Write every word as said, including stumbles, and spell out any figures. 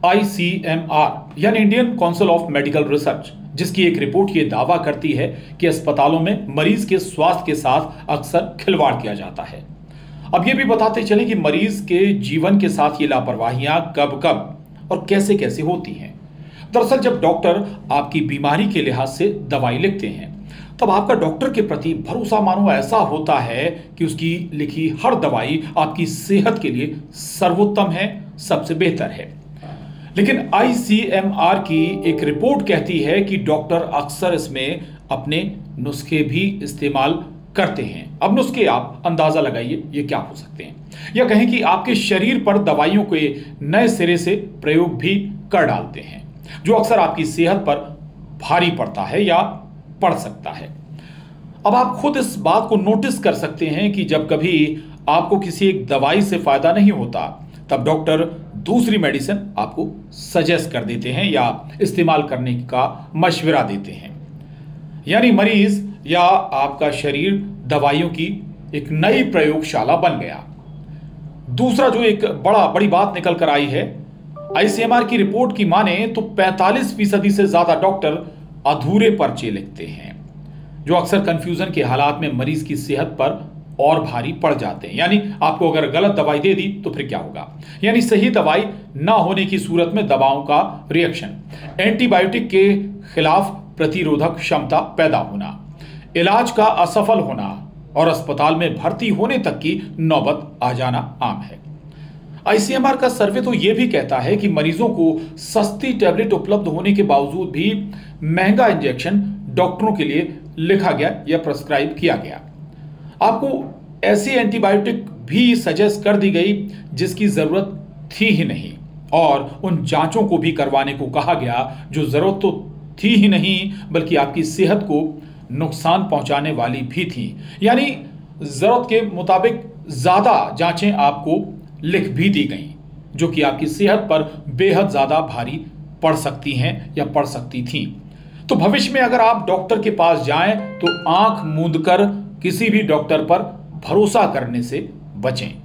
आई C M R यानी Indian council of medical research, जिसकी एक रिपोर्ट ये दावा करती है कि अस्पतालों में मरीज के स्वास्थ्य के साथ अक्सर खिलवाड़ किया जाता है। अब ये भी बताते चले कि मरीज के जीवन के साथ ये लापरवाहियां कब कब और कैसे कैसे होती हैं। दरअसल जब डॉक्टर आपकी बीमारी के लिहाज से दवाई लिखते हैं, तब आपका डॉक्टर के प्रति भरोसा मानो ऐसा होता है कि उसकी लिखी हर दवाई आपकी सेहत के लिए सर्वोत्तम है, सबसे बेहतर है। लेकिन आई सी एम आर की एक रिपोर्ट कहती है कि डॉक्टर अक्सर इसमें अपने नुस्खे भी इस्तेमाल करते हैं। अब नुस्खे आप अंदाजा लगाइए ये क्या हो सकते हैं, या कहें कि आपके शरीर पर दवाइयों के नए सिरे से प्रयोग भी कर डालते हैं, जो अक्सर आपकी सेहत पर भारी पड़ता है या पड़ सकता है। अब आप खुद इस बात को नोटिस कर सकते हैं कि जब कभी आपको किसी एक दवाई से फायदा नहीं होता, तब डॉक्टर दूसरी मेडिसिन आपको सजेस्ट कर देते हैं या इस्तेमाल करने का मशवरा देते हैं। यानी मरीज या आपका शरीर दवाइयों की एक नई प्रयोगशाला बन गया। दूसरा जो एक बड़ा बड़ी बात निकल कर आई है, आई सी एम आर की रिपोर्ट की माने तो पैंतालीस फीसदी से ज्यादा डॉक्टर अधूरे पर्चे लिखते हैं, जो अक्सर कंफ्यूजन के हालात में मरीज की सेहत पर और भारी पड़ जाते हैं। यानी आपको अगर गलत दवाई दे दी तो फिर क्या होगा, यानी सही दवाई ना होने की सूरत में दवाओं का रिएक्शन, एंटीबायोटिक के खिलाफ प्रतिरोधक क्षमता पैदा होना, इलाज का असफल होना और अस्पताल में भर्ती होने तक की नौबत आ जाना आम है। आई सी एम आर का सर्वे तो यह भी कहता है कि मरीजों को सस्ती टैबलेट उपलब्ध होने के बावजूद भी महंगा इंजेक्शन डॉक्टरों के लिए लिखा गया या प्रेस्क्राइब किया गया। आपको ऐसी एंटीबायोटिक भी सजेस्ट कर दी गई जिसकी जरूरत थी ही नहीं, और उन जांचों को भी करवाने को कहा गया जो जरूरत तो थी ही नहीं बल्कि आपकी सेहत को नुकसान पहुंचाने वाली भी थी। यानी जरूरत के मुताबिक ज्यादा जांचें आपको लिख भी दी गई, जो कि आपकी सेहत पर बेहद ज्यादा भारी पड़ सकती हैं या पड़ सकती थीं। तो भविष्य में अगर आप डॉक्टर के पास जाएं तो आंख मूंदकर किसी भी डॉक्टर पर भरोसा करने से बचें।